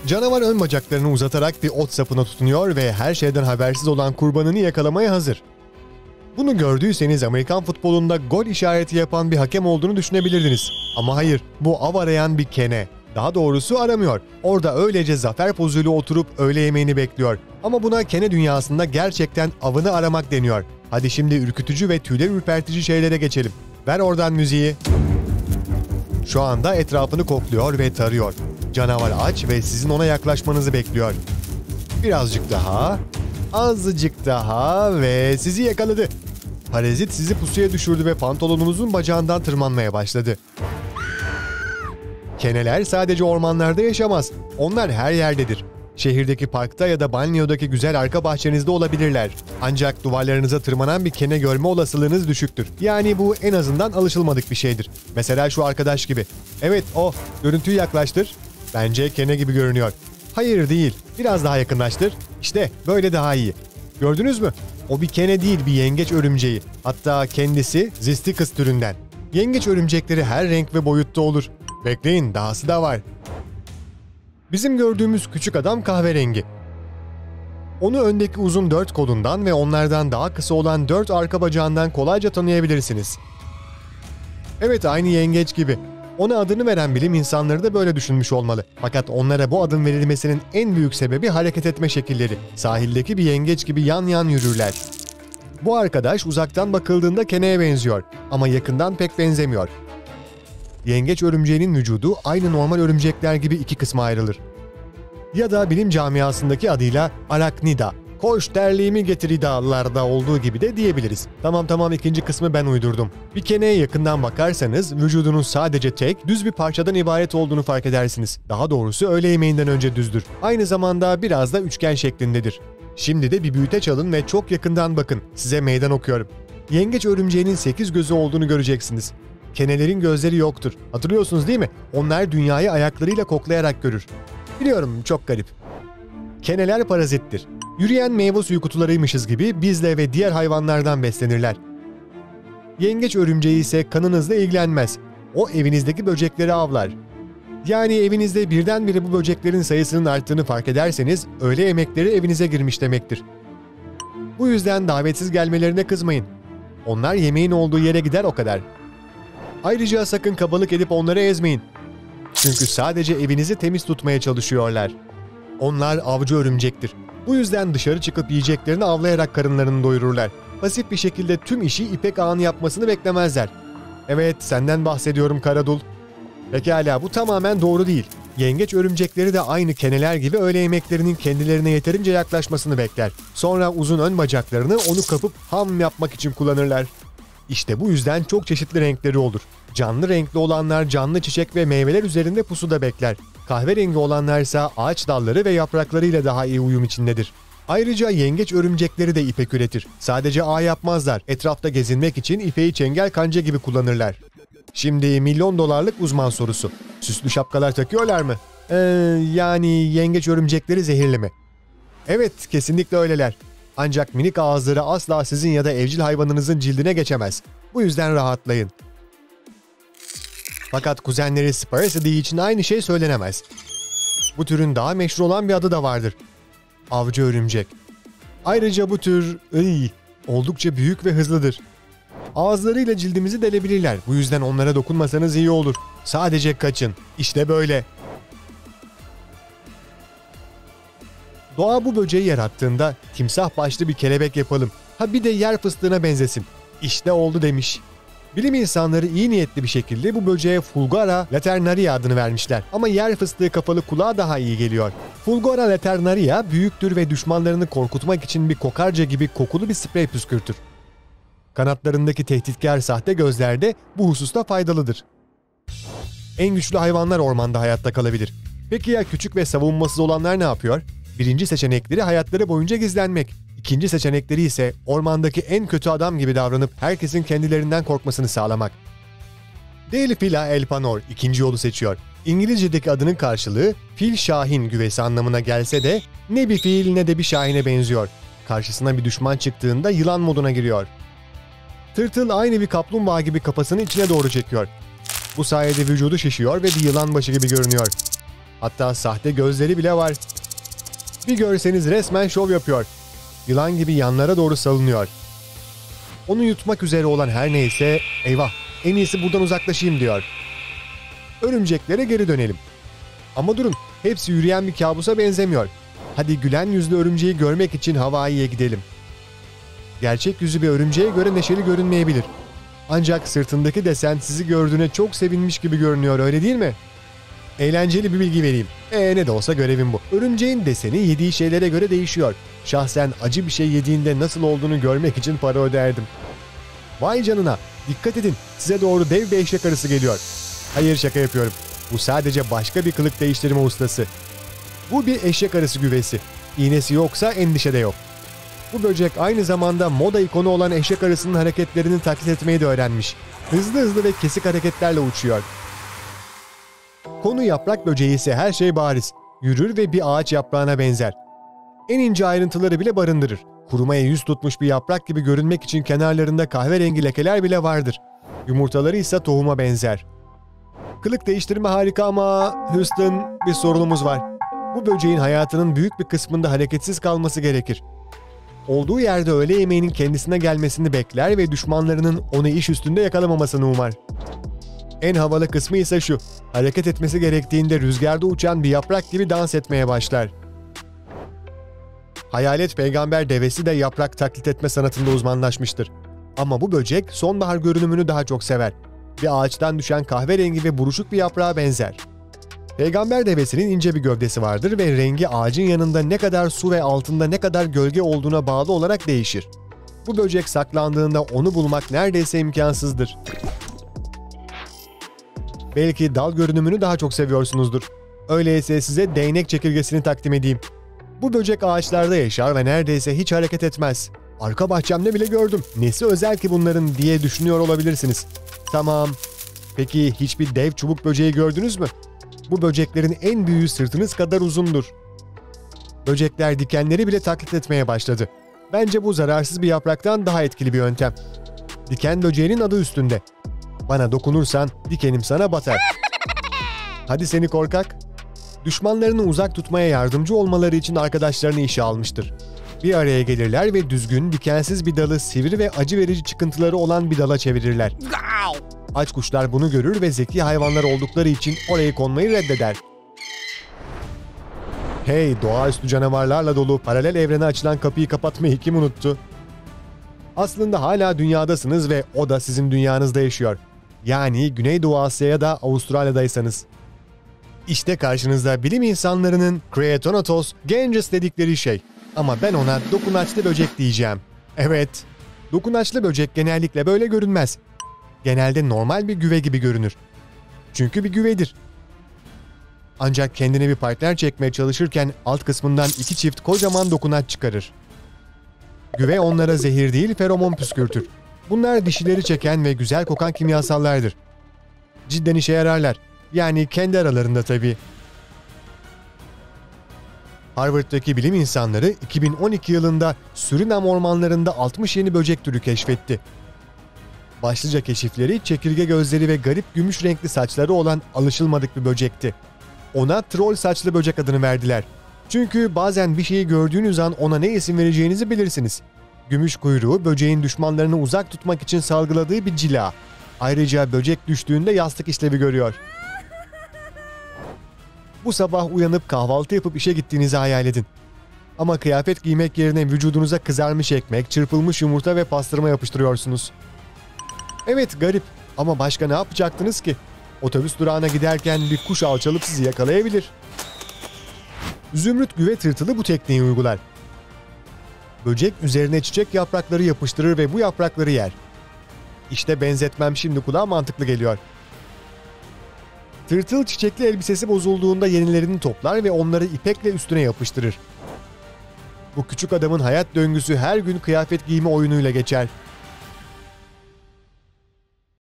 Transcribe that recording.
Canavar ön bacaklarını uzatarak bir ot sapına tutunuyor ve her şeyden habersiz olan kurbanını yakalamaya hazır. Bunu gördüyseniz Amerikan futbolunda gol işareti yapan bir hakem olduğunu düşünebilirdiniz. Ama hayır, bu av arayan bir kene. Daha doğrusu aramıyor. Orada öylece zafer pozuyla oturup öğle yemeğini bekliyor. Ama buna kene dünyasında gerçekten avını aramak deniyor. Hadi şimdi ürkütücü ve tüyler ürpertici şeylere geçelim. Ver oradan müziği. Şu anda etrafını kokluyor ve tarıyor. Canavar aç ve sizin ona yaklaşmanızı bekliyor. Birazcık daha, azıcık daha ve sizi yakaladı. Parazit sizi pusuya düşürdü ve pantolonunuzun bacağından tırmanmaya başladı. Keneler sadece ormanlarda yaşamaz. Onlar her yerdedir. Şehirdeki parkta ya da banyodaki güzel arka bahçenizde olabilirler. Ancak duvarlarınıza tırmanan bir kene görme olasılığınız düşüktür. Yani bu en azından alışılmadık bir şeydir. Mesela şu arkadaş gibi. Evet o. Görüntüyü yaklaştır. Bence kene gibi görünüyor. Hayır değil. Biraz daha yakınlaştır. İşte böyle daha iyi. Gördünüz mü? O bir kene değil, bir yengeç örümceği. Hatta kendisi Zisticus türünden. Yengeç örümcekleri her renk ve boyutta olur. Bekleyin, dahası da var. Bizim gördüğümüz küçük adam kahverengi. Onu öndeki uzun 4 kolundan ve onlardan daha kısa olan 4 arka bacağından kolayca tanıyabilirsiniz. Evet, aynı yengeç gibi. Ona adını veren bilim insanları da böyle düşünmüş olmalı. Fakat onlara bu adın verilmesinin en büyük sebebi hareket etme şekilleri. Sahildeki bir yengeç gibi yan yan yürürler. Bu arkadaş uzaktan bakıldığında keneye benziyor ama yakından pek benzemiyor. Yengeç örümceğinin vücudu aynı normal örümcekler gibi iki kısma ayrılır. Ya da bilim camiasındaki adıyla Arachnida. Koş terliğimi getir iddialarda olduğu gibi de diyebiliriz. Tamam ikinci kısmı ben uydurdum. Bir keneye yakından bakarsanız vücudunun sadece tek, düz bir parçadan ibaret olduğunu fark edersiniz. Daha doğrusu öğle yemeğinden önce düzdür. Aynı zamanda biraz da üçgen şeklindedir. Şimdi de bir büyüteç alın ve çok yakından bakın. Size meydan okuyorum. Yengeç örümceğinin 8 gözü olduğunu göreceksiniz. Kenelerin gözleri yoktur. Hatırlıyorsunuz değil mi? Onlar dünyayı ayaklarıyla koklayarak görür. Biliyorum, çok garip. Keneler parazittir. Yürüyen meyve suyu kutularıymışız gibi bizle ve diğer hayvanlardan beslenirler. Yengeç örümceği ise kanınızla ilgilenmez. O evinizdeki böcekleri avlar. Yani evinizde birdenbire bu böceklerin sayısının arttığını fark ederseniz öğle yemekleri evinize girmiş demektir. Bu yüzden davetsiz gelmelerine kızmayın. Onlar yemeğin olduğu yere gider o kadar. Ayrıca sakın kabalık edip onları ezmeyin. Çünkü sadece evinizi temiz tutmaya çalışıyorlar. Onlar avcı örümcektir. Bu yüzden dışarı çıkıp yiyeceklerini avlayarak karınlarını doyururlar. Pasif bir şekilde tüm işi ipek ağının yapmasını beklemezler. Evet, senden bahsediyorum Karadul. Pekala, bu tamamen doğru değil. Yengeç örümcekleri de aynı keneler gibi öğle yemeklerinin kendilerine yeterince yaklaşmasını bekler. Sonra uzun ön bacaklarını onu kapıp ham yapmak için kullanırlar. İşte bu yüzden çok çeşitli renkleri olur. Canlı renkli olanlar canlı çiçek ve meyveler üzerinde pusuda bekler. Kahverengi olanlarsa ağaç dalları ve yapraklarıyla daha iyi uyum içindedir. Ayrıca yengeç örümcekleri de ipek üretir. Sadece ağ yapmazlar. Etrafta gezinmek için ipeği çengel kanca gibi kullanırlar. Şimdi milyon dolarlık uzman sorusu. Süslü şapkalar takıyorlar mı? Yani yengeç örümcekleri zehirli mi? Evet, kesinlikle öyleler. Ancak minik ağızları asla sizin ya da evcil hayvanınızın cildine geçemez. Bu yüzden rahatlayın. Fakat kuzenleri Sparacidae için aynı şey söylenemez. Bu türün daha meşhur olan bir adı da vardır. Avcı örümcek. Ayrıca bu tür oldukça büyük ve hızlıdır. Ağızlarıyla cildimizi delebilirler. Bu yüzden onlara dokunmasanız iyi olur. Sadece kaçın. İşte böyle. Doğa bu böceği yarattığında timsah başlı bir kelebek yapalım. Ha bir de yer fıstığına benzesin. İşte oldu demiş. Bilim insanları iyi niyetli bir şekilde bu böceğe Fulgora laternaria adını vermişler. Ama yer fıstığı kafalı kulağa daha iyi geliyor. Fulgora laternaria büyüktür ve düşmanlarını korkutmak için bir kokarca gibi kokulu bir sprey püskürtür. Kanatlarındaki tehditkar sahte gözler de bu hususta faydalıdır. En güçlü hayvanlar ormanda hayatta kalabilir. Peki ya küçük ve savunmasız olanlar ne yapıyor? Birinci seçenekleri hayatları boyunca gizlenmek. İkinci seçenekleri ise ormandaki en kötü adam gibi davranıp herkesin kendilerinden korkmasını sağlamak. Delphila elpanor ikinci yolu seçiyor. İngilizce'deki adının karşılığı fil şahin güvesi anlamına gelse de ne bir fil ne de bir şahine benziyor. Karşısına bir düşman çıktığında yılan moduna giriyor. Tırtıl aynı bir kaplumbağa gibi kafasını içine doğru çekiyor. Bu sayede vücudu şişiyor ve bir yılan başı gibi görünüyor. Hatta sahte gözleri bile var. Bir görseniz resmen şov yapıyor. Yılan gibi yanlara doğru salınıyor. Onu yutmak üzere olan her neyse, eyvah, en iyisi buradan uzaklaşayım diyor. Örümceklere geri dönelim. Ama durun, hepsi yürüyen bir kabusa benzemiyor. Hadi gülen yüzlü örümceği görmek için Hawaii'ye gidelim. Gerçek yüzü bir örümceğe göre neşeli görünmeyebilir. Ancak sırtındaki desen sizi gördüğüne çok sevinmiş gibi görünüyor, öyle değil mi? Eğlenceli bir bilgi vereyim. Ne de olsa görevim bu. Örümceğin deseni yediği şeylere göre değişiyor. Şahsen acı bir şey yediğinde nasıl olduğunu görmek için para öderdim. Vay canına, dikkat edin, size doğru dev bir eşek arısı geliyor. Hayır, şaka yapıyorum. Bu sadece başka bir kılık değiştirme ustası. Bu bir eşek arısı güvesi. İğnesi yoksa endişe de yok. Bu böcek aynı zamanda moda ikonu olan eşek arısının hareketlerini taklit etmeyi de öğrenmiş. Hızlı hızlı ve kesik hareketlerle uçuyor. Konu yaprak böceği ise her şey bariz. Yürür ve bir ağaç yaprağına benzer. En ince ayrıntıları bile barındırır. Kurumaya yüz tutmuş bir yaprak gibi görünmek için kenarlarında kahverengi lekeler bile vardır. Yumurtaları ise tohuma benzer. Kılık değiştirme harika ama Houston, bir sorunumuz var. Bu böceğin hayatının büyük bir kısmında hareketsiz kalması gerekir. Olduğu yerde öğle yemeğinin kendisine gelmesini bekler ve düşmanlarının onu iş üstünde yakalamamasını umar. En havalı kısmı ise şu: hareket etmesi gerektiğinde rüzgarda uçan bir yaprak gibi dans etmeye başlar. Hayalet peygamber devesi de yaprak taklit etme sanatında uzmanlaşmıştır. Ama bu böcek sonbahar görünümünü daha çok sever. Bir ağaçtan düşen kahverengi ve buruşuk bir yaprağa benzer. Peygamber devesinin ince bir gövdesi vardır ve rengi ağacın yanında ne kadar su ve altında ne kadar gölge olduğuna bağlı olarak değişir. Bu böcek saklandığında onu bulmak neredeyse imkansızdır. Belki dal görünümünü daha çok seviyorsunuzdur. Öyleyse size değnek çekirgesini takdim edeyim. Bu böcek ağaçlarda yaşar ve neredeyse hiç hareket etmez. Arka bahçemde bile gördüm. Nesi özel ki bunların diye düşünüyor olabilirsiniz. Tamam. Peki hiçbir dev çubuk böceği gördünüz mü? Bu böceklerin en büyüğü sırtınız kadar uzundur. Böcekler dikenleri bile taklit etmeye başladı. Bence bu zararsız bir yapraktan daha etkili bir yöntem. Diken böceğinin adı üstünde. Bana dokunursan dikenim sana batar. Hadi seni korkak. Düşmanlarını uzak tutmaya yardımcı olmaları için arkadaşlarını işe almıştır. Bir araya gelirler ve düzgün, dikensiz bir dalı sivri ve acı verici çıkıntıları olan bir dala çevirirler. Aç kuşlar bunu görür ve zeki hayvanlar oldukları için oraya konmayı reddeder. Hey, doğaüstü canavarlarla dolu paralel evrene açılan kapıyı kapatmayı kim unuttu? Aslında hala dünyadasınız ve o da sizin dünyanızda yaşıyor. Yani Güneydoğu Asya'ya da Avustralya'daysanız. İşte karşınızda bilim insanlarının Creatonatos genus dedikleri şey. Ama ben ona dokunaçlı böcek diyeceğim. Evet, dokunaçlı böcek genellikle böyle görünmez. Genelde normal bir güve gibi görünür. Çünkü bir güvedir. Ancak kendine bir partner çekmeye çalışırken alt kısmından iki çift kocaman dokunaç çıkarır. Güve onlara zehir değil, feromon püskürtür. Bunlar dişileri çeken ve güzel kokan kimyasallardır. Cidden işe yararlar. Yani kendi aralarında tabii. Harvard'daki bilim insanları 2012 yılında Surinam ormanlarında 60 yeni böcek türü keşfetti. Başlıca keşifleri çekirge gözleri ve garip gümüş renkli saçları olan alışılmadık bir böcekti. Ona troll saçlı böcek adını verdiler. Çünkü bazen bir şeyi gördüğünüz an ona ne isim vereceğinizi bilirsiniz. Gümüş kuyruğu böceğin düşmanlarını uzak tutmak için salgıladığı bir cila. Ayrıca böcek düştüğünde yastık işlevi görüyor. Bu sabah uyanıp kahvaltı yapıp işe gittiğinizi hayal edin. Ama kıyafet giymek yerine vücudunuza kızarmış ekmek, çırpılmış yumurta ve pastırma yapıştırıyorsunuz. Evet, garip ama başka ne yapacaktınız ki? Otobüs durağına giderken bir kuş alçalıp sizi yakalayabilir. Zümrüt güve tırtılı bu tekniği uygular. Böcek üzerine çiçek yaprakları yapıştırır ve bu yaprakları yer. İşte benzetmem şimdi kulağa mantıklı geliyor. Tırtıl çiçekli elbisesi bozulduğunda yenilerini toplar ve onları ipekle üstüne yapıştırır. Bu küçük adamın hayat döngüsü her gün kıyafet giyme oyunuyla geçer.